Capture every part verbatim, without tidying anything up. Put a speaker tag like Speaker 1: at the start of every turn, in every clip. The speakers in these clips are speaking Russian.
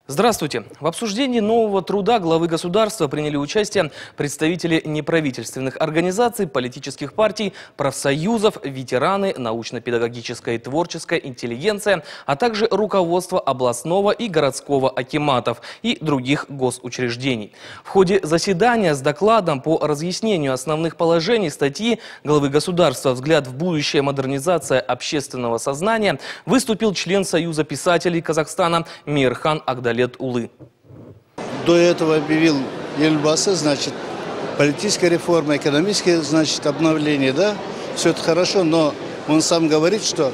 Speaker 1: Здравствуйте. В обсуждении нового труда главы государства приняли участие представители неправительственных организаций, политических партий, профсоюзов, ветераны, научно-педагогическая и творческая интеллигенция, а также руководство областного и городского акиматов и других госучреждений. В ходе заседания с докладом по разъяснению основных положений статьи главы государства «Взгляд в будущее. Модернизация общественного сознания» выступил член Союза писателей Казахстана Мейирхан Агдалет Улы.
Speaker 2: До этого объявил Елбасы, значит, политическая реформа, экономическое, значит, обновление, да, все это хорошо, но он сам говорит, что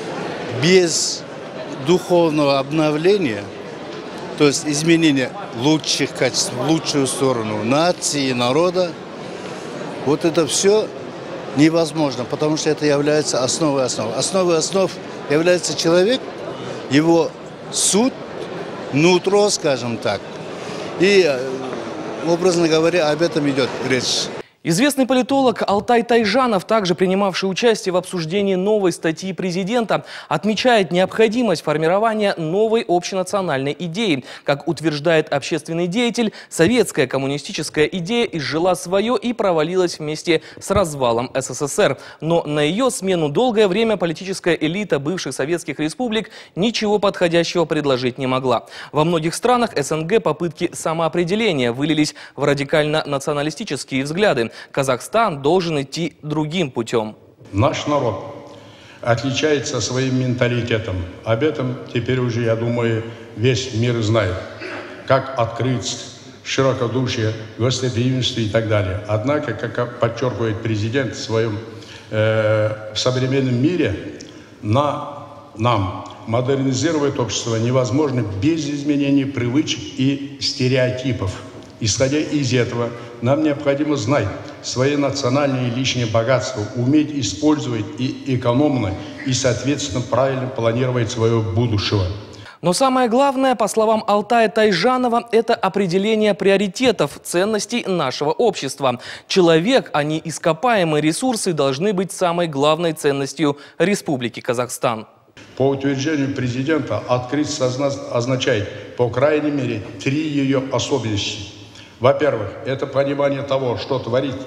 Speaker 2: без духовного обновления, то есть изменения лучших качеств, в лучшую сторону нации, народа, вот это все невозможно, потому что это является основой основ. Основой основ является человек, его суть, нутро, скажем так. И, образно говоря, об этом идет речь.
Speaker 1: Известный политолог Алтай Тайжанов, также принимавший участие в обсуждении новой статьи президента, отмечает необходимость формирования новой общенациональной идеи. Как утверждает общественный деятель, советская коммунистическая идея изжила свое и провалилась вместе с развалом СССР. Но на ее смену долгое время политическая элита бывших советских республик ничего подходящего предложить не могла. Во многих странах СНГ попытки самоопределения вылились в радикально-националистические взгляды. Казахстан должен идти другим путем.
Speaker 3: Наш народ отличается своим менталитетом. Об этом теперь уже, я думаю, весь мир знает. Как открытость, широкодушие, гостеприимство и так далее. Однако, как подчеркивает президент в своем э, в современном мире, на, нам модернизировать общество невозможно без изменения привычек и стереотипов. Исходя из этого, нам необходимо знать свои национальные и личные богатства, уметь использовать и экономно, и, соответственно, правильно планировать свое будущее.
Speaker 1: Но самое главное, по словам Алтая Тайжанова, это определение приоритетов, ценностей нашего общества. Человек, а не ископаемые ресурсы, должны быть самой главной ценностью Республики Казахстан.
Speaker 3: По утверждению президента, открытость означает, по крайней мере, три ее особенности. Во-первых, это понимание того, что творится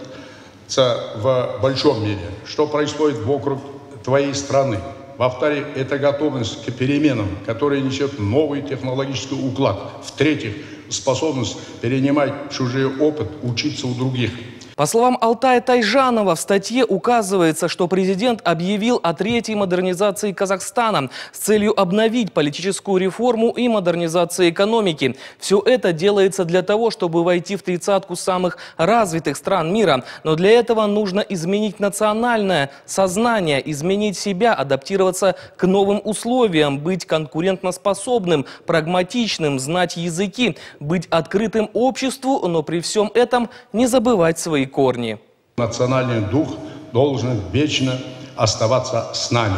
Speaker 3: в большом мире, что происходит вокруг твоей страны. Во-вторых, это готовность к переменам, которая несет новый технологический уклад. В-третьих, способность перенимать чужой опыт, учиться у других.
Speaker 1: По словам Алтая Тайжанова, в статье указывается, что президент объявил о третьей модернизации Казахстана с целью обновить политическую реформу и модернизации экономики. Все это делается для того, чтобы войти в тридцатку самых развитых стран мира. Но для этого нужно изменить национальное сознание, изменить себя, адаптироваться к новым условиям, быть конкурентоспособным, прагматичным, знать языки, быть открытым обществу, но при всем этом не забывать свои корни.
Speaker 3: Национальный дух должен вечно оставаться с нами.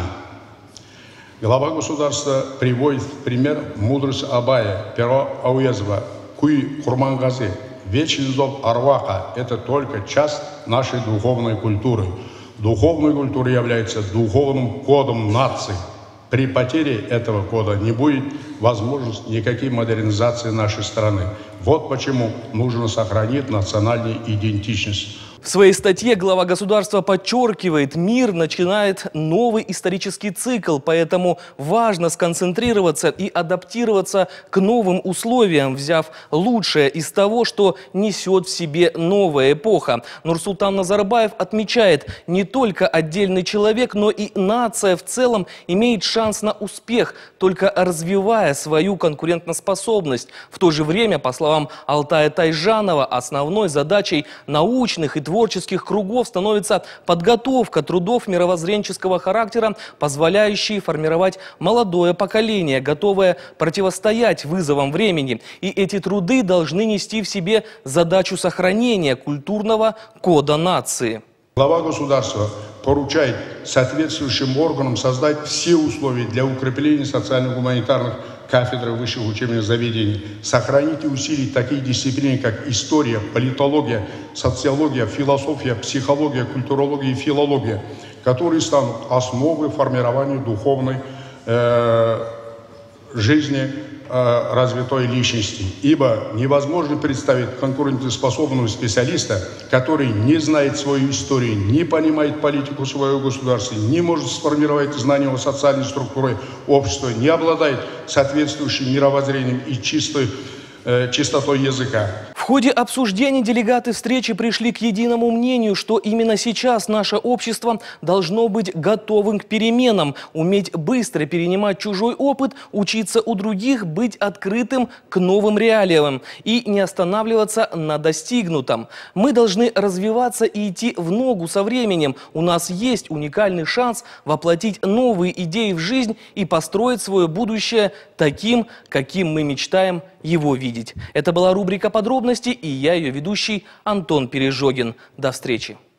Speaker 3: Глава государства приводит в пример мудрость Абая, перо Ауезова, Куй Курмангази. Вечный зов Арваха – это только часть нашей духовной культуры. Духовная культура является духовным кодом нации. При потере этого кода не будет возможности никакой модернизации нашей страны. Вот почему нужно сохранить национальную идентичность.
Speaker 1: В своей статье глава государства подчеркивает, мир начинает новый исторический цикл, поэтому важно сконцентрироваться и адаптироваться к новым условиям, взяв лучшее из того, что несет в себе новая эпоха. Нурсултан Назарбаев отмечает, не только отдельный человек, но и нация в целом имеет шанс на успех, только развивая свою конкурентоспособность. В то же время, по словам Алтая Тайжанова, основной задачей научных и творческих творческих кругов становится подготовка трудов мировоззренческого характера, позволяющие формировать молодое поколение, готовое противостоять вызовам времени. И эти труды должны нести в себе задачу сохранения культурного кода нации.
Speaker 3: Глава государства поручает соответствующим органам создать все условия для укрепления социально-гуманитарных кафедр высших учебных заведений, сохранить и усилить такие дисциплины, как история, политология, социология, философия, психология, культурология и филология, которые станут основой формирования духовной э, жизни э, развитой личности. Ибо невозможно представить конкурентоспособного специалиста, который не знает свою историю, не понимает политику своего государства, не может сформировать знания о социальной структуре общества, не обладает соответствующим мировоззрением и чистой, э, чистотой языка.
Speaker 1: В ходе обсуждений делегаты встречи пришли к единому мнению, что именно сейчас наше общество должно быть готовым к переменам, уметь быстро перенимать чужой опыт, учиться у других, быть открытым к новым реалиям и не останавливаться на достигнутом. Мы должны развиваться и идти в ногу со временем. У нас есть уникальный шанс воплотить новые идеи в жизнь и построить свое будущее таким, каким мы мечтаем его видеть. Это была рубрика «Подробности», и я, ее ведущий Антон Пережогин. До встречи.